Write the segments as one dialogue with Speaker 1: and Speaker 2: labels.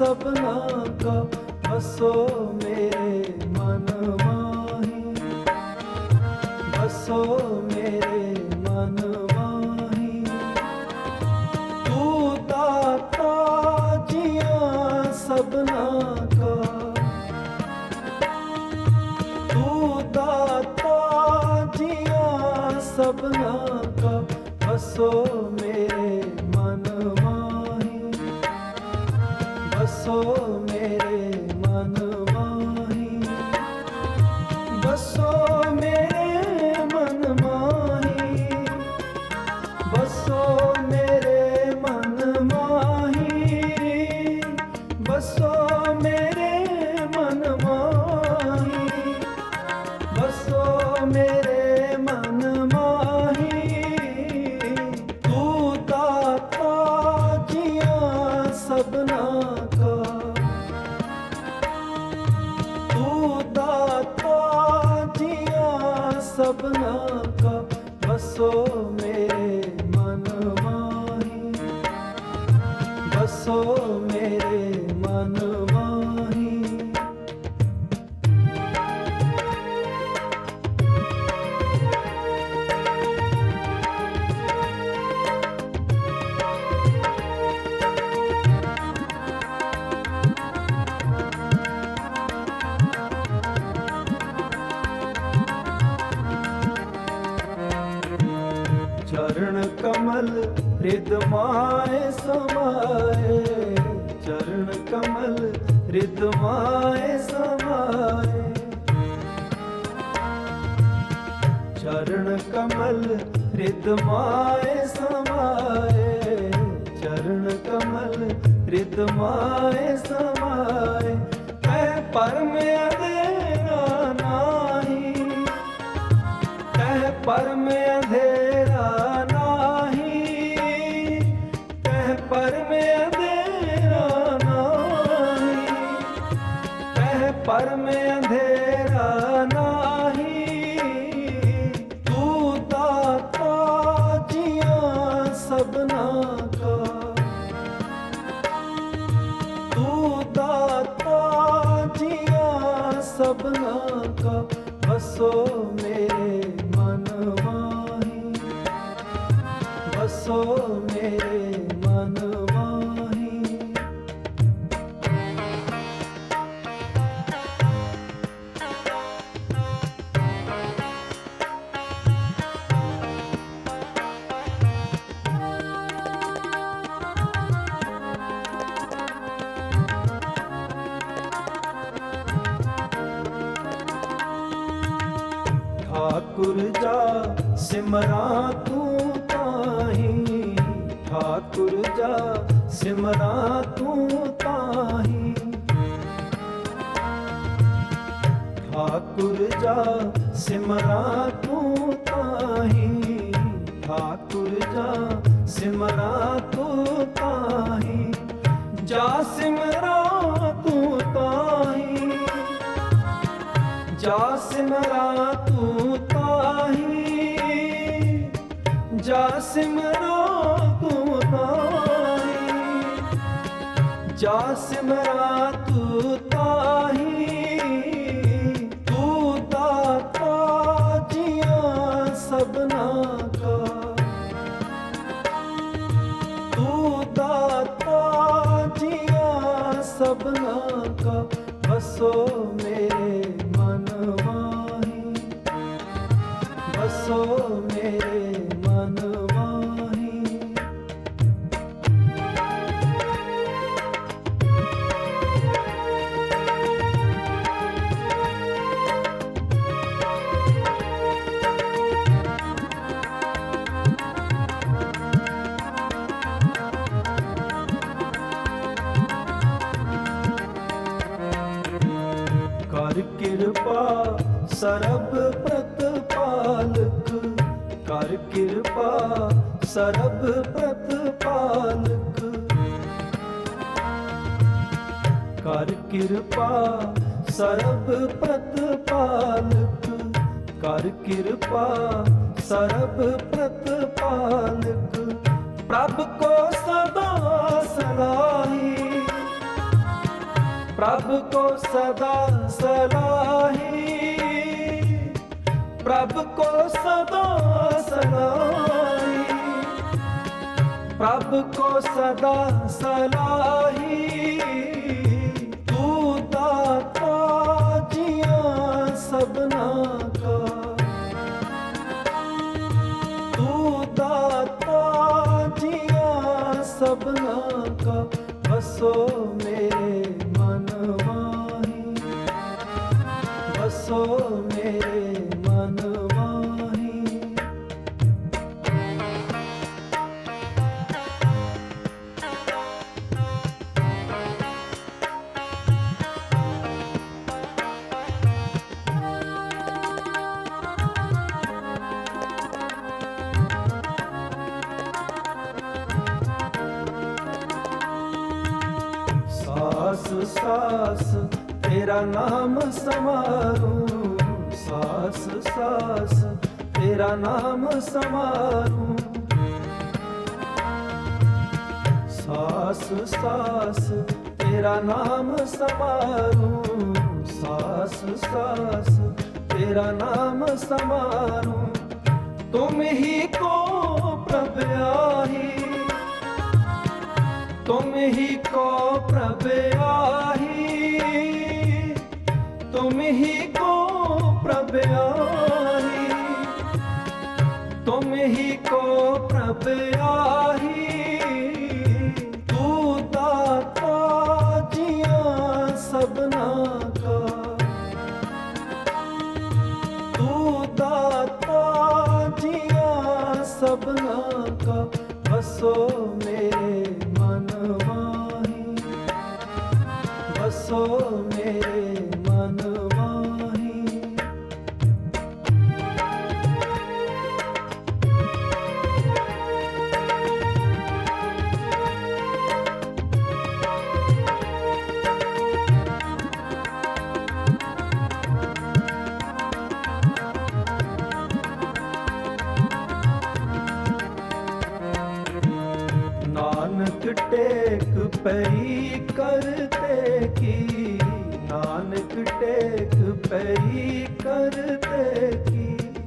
Speaker 1: सबना का बसो मेरे मन माही, बसो मेरे मन माही। तू दाता जिया सबना का, तू दाता जिया सबना का बसो मेरे मन माही, बसो मेरे मन माही, बसो मेरे मन माही, बसो मेरे मन माही, बसो मेरे मन माही, बसो मेरे मन माही। तू दाता जिया सबना का, तू दाता जिया सबना का बसो मेरे मन माही, बसो मेरे मन माही। चरण कमल हृदमाए समाए, चरण कमल हृदमाए समाए, चरण कमल हृदमाए समाए, चरण कमल हृदमाए समाए। कह परम अंधेरा नाही, कह परम अंधेरा नाही, कह परम अंधेरा नाही, कह परम अंधेरा नाही। तू दाता जिया सबना का, तू दाता जिया सबना का बसो मेरे मन माही, बसो मेरे मन माही। ठाकुर जा सिमरा तू ताही, ठाकुर जा सिमरा तू ताही, ठाकुर जा सिमरा तू ताही, ठाकुर जा सिमरा तू ताही। जा सिमरा तू ताही, जा सिमरा तू ताही, जा सिमरा तू ताही, जा सिमरा तू ताही। तू दाता जिया सबना का, तू दाता जिया सबना का बसो मेरे मन माही, बसो मेरे मन माही। कर कृपा सरब प्रतिपालक, कर कृपा सरब प्रतिपालक, कर कृपा सरब प्रतिपालक, कर कृपा सरब प्रतिपालक। प्रभु को सदा सलाही, प्रभ को सदा सलाही, प्रभ को सदा सलाही, प्रभ को सदा सलाही। तू दाता जियां सबना का, तू दाता जियां सबना का। बसो मेरे मन माही, बसो मेरे मन माही। सास सास तेरा नाम समारूं, सास सास तेरा नाम समारूं। सास सास तेरा नाम समारूं, सास सास तेरा नाम समारूं। तुम ही को प्रभ आही, तुम ही को प्रभ आही, तुम ही को प्रभ आही, तुम ही को प्रभ आही। तू दाता जियां सबना का, तू दाता जियां सबना का। बसो मेरे मन माही, बसो मेरे मन माही। नानक टेक पैरी करते की, नानक टेक पैरी करते की,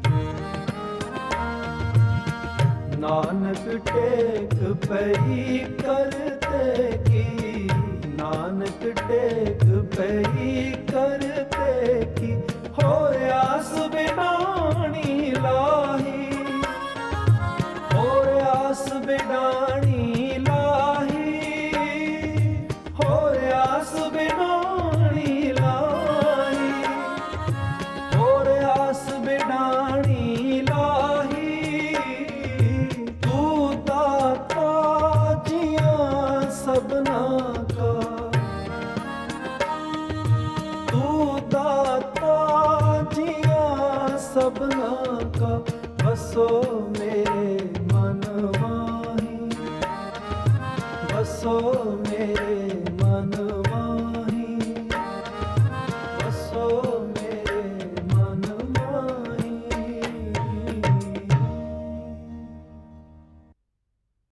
Speaker 1: नानक टेक पैरी करते की, नानक टेक पैरी करते की। हो आस बिनानी लाही, हो आस बिनानी सबना का, तू दाता जियां सबना का। बसो मेरे मन माही, बसो मेरे मन माही।